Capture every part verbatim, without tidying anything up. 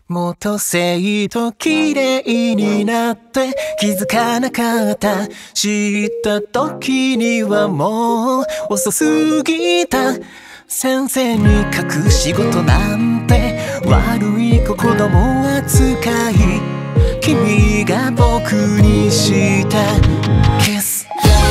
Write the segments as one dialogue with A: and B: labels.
A: 元生と綺麗になって気づかなかった。知った時にはもう遅すぎた。先生に隠し事なんて悪い子供扱い。君が僕にしたキス。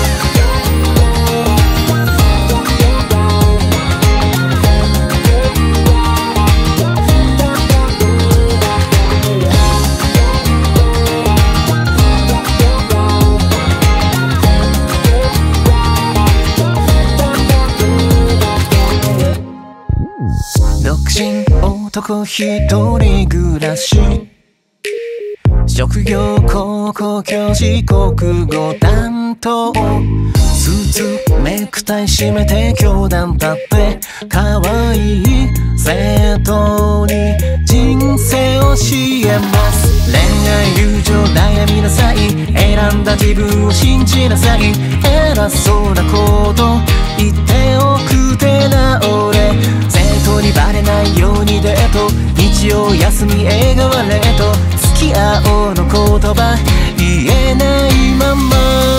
A: 独身男一人暮らし。職業高校教師国語担当。スーツネクタイ締めて教壇立って可愛い生徒に人生を教えます。恋愛友情悩みなさい。選んだ自分を信じなさい。偉そうなこと言っておくてな俺。生徒にバレないようにデート。日曜休み映画はレート。付き合おうの言葉言えないまま。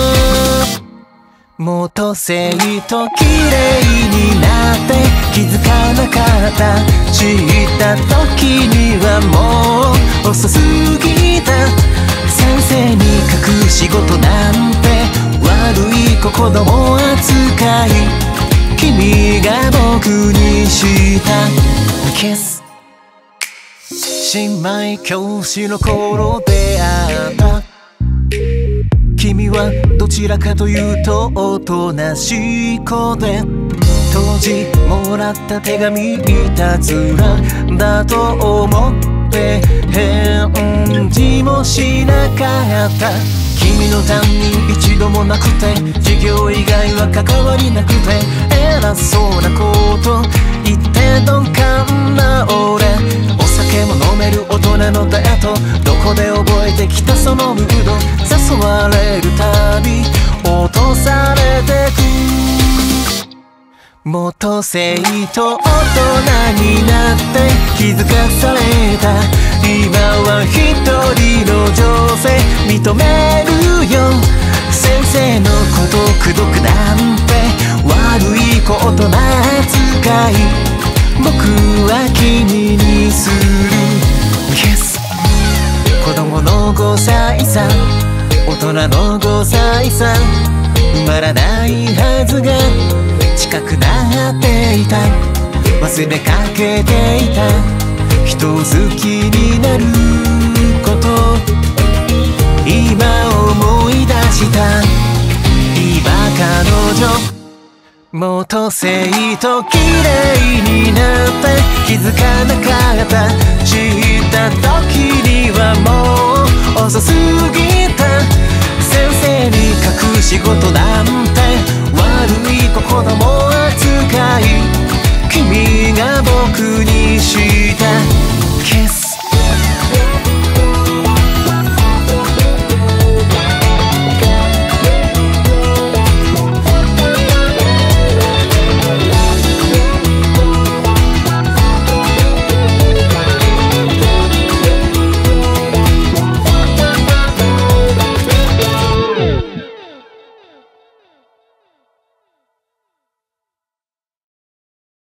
A: 元生と綺麗になって気づかなかった。知った時にはもう遅すぎた。先生に隠し事なんて悪い子供扱い。君が僕にしたキス。姉妹教師の頃出会った。君はどちらかというとおとなしい子で、当時もらった手紙いたずらだと思って返事もしなかった。君の担任一度もなくて、授業以外は関わりなくて、偉そうなこと言って鈍感な俺。お酒も飲める大人のデート。どこで覚えてきたそのムード。誘われるたび落とされてく。元生と大人になって気づかされた。今は一人の女性認めるよ。先生のこと口説くなんて悪い子大人扱い。僕は君にする Yes。 子供のごさいさ、大人のごさいさ。埋まらないはずが近くなっていた。忘れかけていた人好きになること。今思い出した今彼女。元生と綺麗になって気づかなかった。知った時にはもう遅すぎた。先生に隠し事なん